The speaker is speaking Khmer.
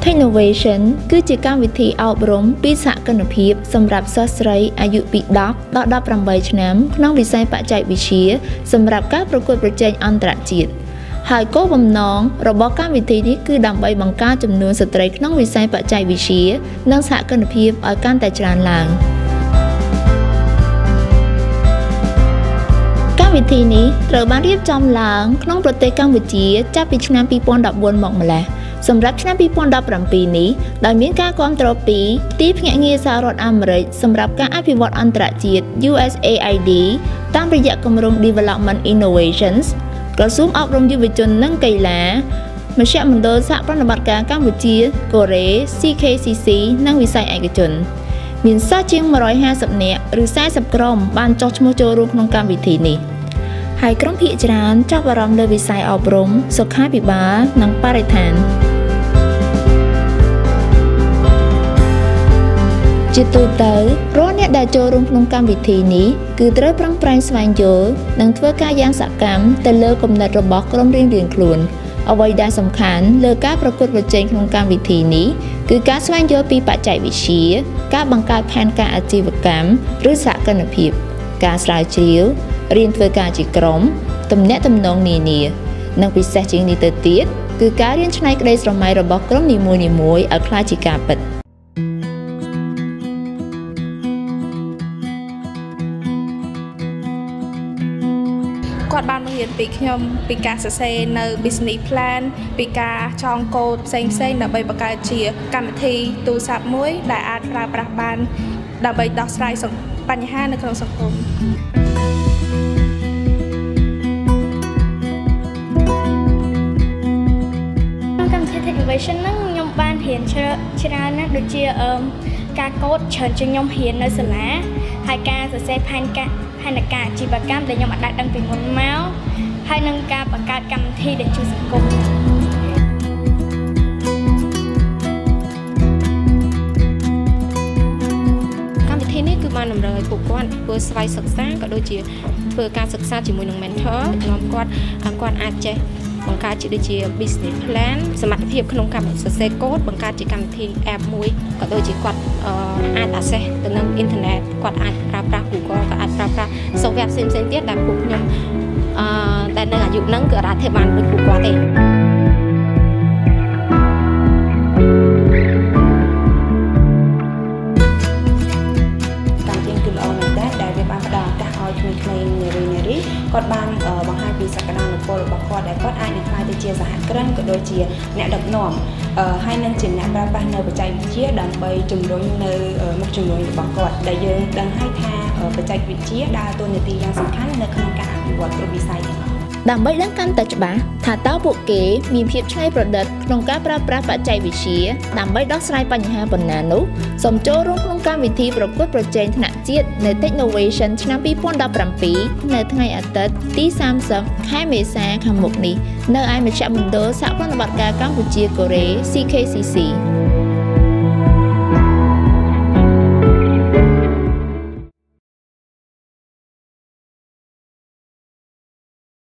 Technovation គឺជាកម្មវិធីអប់រំពីសហគមន៍ភាពសម្រាប់សិស្សស្រីអាយុពី10ដល់18ឆ្នាំក្នុងវិស័យបច្ចេកវិទ្យាសម្រាប់ការប្រកួតប្រជែងអន្តរជាតិហើយគោលបំណងរបស់កម្មវិធីនេះគឺដើម្បីបង្កើនចំនួនស្ត្រីក្នុងវិស័យបច្ចេកវិទ្យានិងសហគមន៍ភាពឲ្យកាន់តែច្រើនឡើងកម្មវិធីនេះត្រូវបានរៀបចំឡើងក្នុងប្រទេសកម្ពុជាចាប់ពីឆ្នាំ2014មកម្ល៉េះសម្រាប់ឆ្នាំ2017នេះដោយមានការគាំទ្រពីទីភ្នាក់ងារសហរដ្ឋអាមេរិកសម្រាប់ការអភិវឌ្ឍអន្តរជាតិ USAID តាមរយៈគម្រោង Development Innovations ក្រសួងអប់រំយុវជននិងកីឡាមជ្ឈមណ្ឌលសហប្រតិបត្តិការកម្ពុជាកូរ៉េ CKCC និងវិស័យឯកជនមានសិស្សជាង150នាក់ឬ40ក្រុមបានចុះឈ្មោះចូលរួមក្នុងកម្មវិធីនេះហើយក្រុមភាគច្រើនចាប់អារម្មណ៍លើវិស័យអប់រំសុខាភិបាលនិងបរិស្ថានជាទូទៅរាល់អ្នកដែលចូលរួមក្នុងកម្មវិធីនេះគឺត្រូវប្រឹងប្រែងស្វែងយល់និងធ្វើការយ៉ាងសកម្មទៅលើគំនិតរបស់ក្រុមរៀងៗខ្លួនអ្វីដែលសំខាន់លើការប្រកួតប្រជែងក្នុងកម្មវិធីនេះគឺការស្វែងយល់ពីបច្ចេកវិទ្យាការបង្កើតផែនការអាជីវកម្មឬសហគ្រិនភាពការស្រាវជ្រាវរៀនធ្វើការជាក្រុមទំនាក់ទំនងនានានិងពិសេសជាងនេះទៅទៀតគឺការរៀនច្នៃក្តីស្រមៃរបស់ក្រុមនីមួយៗឲ្យក្លាយជាការពិតគាត់បានបង្រៀនពីខ្ញុំពីការសរសេរនៅ business plan ពីការចងកូដផ្សេងៗដើម្បីបង្កើតជាកម្មវិធីទូរស័ព្ទមួយដែលអាចប្រើប្រាស់បានដើម្បីដោះស្រាយបញ្ហានៅក្នុងសង្គមកម្មវិធី Technovation ហ្នឹងខ្ញុំបានរៀនច្រើនណាស់ដូចជាការកូដច្រើនជាងខ្ញុំរៀននៅសាលាហើយការសរសេរផែនការអាជីវកម្មដែលខ្ញុំអត់ដឹងពីមុនមកហើយនឹងការបង្កើតកម្មវិធីដែលជួយសង្គមកម្មវិធីនេះគឺបានតម្រូវឲ្យពួកគាត់ធ្វើស្វ័យសិក្សាក៏ដូចជាធ្វើការសិក្សាជាមួយនឹង mentor នាំគាត់អាចចេះបង្កើតជាដូចជា business plan សមត្ថភាពក្នុងការសរសេរកូដបង្កើតជាកម្មវិធី app មួយក៏ដូចជាគាត់អាច access ទៅនឹង internet គាត់អាចប្រើប្រាស់ Google ក៏អាចប្រើប្រាស់ software ផ្សេងៗទៀតដែលពួកខ្ញុំតែនៅអាយុហ្នឹងគឺអាចធ្វើបានដូចពួកគាត់ទេគាត់បានបង្ហាញពីសក្តានុពលរបស់គាត់ដែលគាត់អាចនឹងក្លាយទៅជាសហគ្រិនក៏ដូចជាអ្នកដឹកនាំហើយនឹងជាអ្នកប្រើប្រាស់នៅបច្ចេកវិទ្យាដើម្បីជំរុញនៅមុខជំនួញរបស់គាត់ដែលយើងដឹងហើយថាបច្ចេកវិទ្យាដើរតួនាទីយ៉ាងសំខាន់នៅក្នុងការអភិវឌ្ឍគ្រប់វិស័យទាំងអស់ដើម្បីដឹងកាន់តែច្បាស់ថាតើពួកគេមានភាពច្នៃប្រឌិតក្នុងការប្រើប្រាស់បច្ចេកវិទ្យាដើម្បីដោះស្រាយបញ្ហាប៉ុណ្ណានោះសូមចូលរួមក្នុងកម្មវិធីប្រកួតប្រជែងថ្នាក់ជាតិនៅ Technovation ឆ្នាំ2017នៅថ្ងៃអាទិត្យទី30ខែមេសាខាងមុខនេះនៅឯមជ្ឈមណ្ឌលសហប្រតិបត្តិការកម្ពុជាកូរ៉េ CKCC